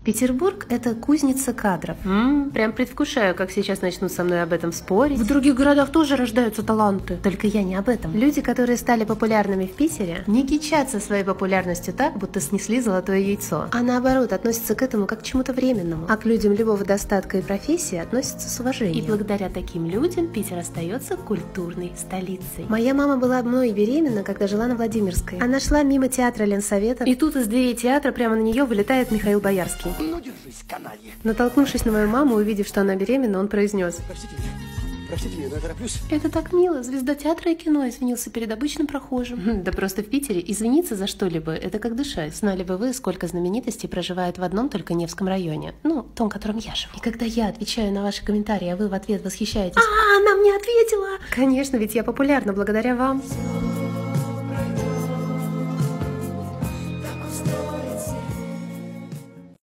Петербург – это кузница кадров. Прям предвкушаю, как сейчас начнут со мной об этом спорить. В других городах тоже рождаются таланты. Только я не об этом. Люди, которые стали популярными в Питере, не кичатся своей популярностью так, будто снесли золотое яйцо, а наоборот относятся к этому как к чему-то временному. А к людям любого достатка и профессии относятся с уважением. И благодаря таким людям Питер остается культурной столицей. Моя мама была мной беременна, когда жила на Владимирской. Она шла мимо театра Ленсовета, и тут из дверей театра прямо на нее вылетает Михаил Боярский. Ну, держись, каналья. Натолкнувшись на мою маму, увидев, что она беременна, он произнес: Простите меня, но я тороплюсь. Это так мило, звезда театра и кино извинился перед обычным прохожим. Да просто в Питере извиниться за что-либо – это как дышать. Знали бы вы, сколько знаменитостей проживает в одном только Невском районе. Ну, том, в котором я живу. И когда я отвечаю на ваши комментарии, а вы в ответ восхищаетесь: она мне ответила! Конечно, ведь я популярна благодаря вам.